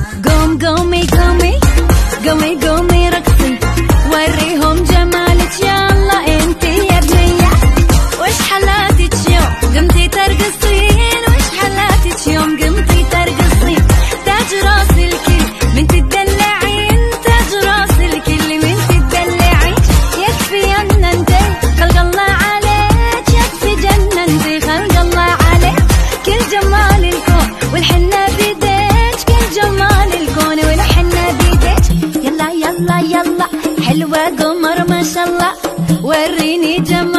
قوم قومي قومي قومي قومي رقصي وريهم جمالك يلا انتي يا بنية. وش حلاتك يوم قمتي ترقصين، وش حلاتك يوم قمتي ترقصين. تاج راس الكل من تدلعين، تاج راس الكل من تدلعين. يكفي ان انتي خلق الله عليك، يكفي جننتي خلق الله عليك. كل جمال الكون والحنة بيديك، كل جمال الكون والحنة بيديك. يلا يلا يلا حلوة قمر ما شاء الله وريني جمال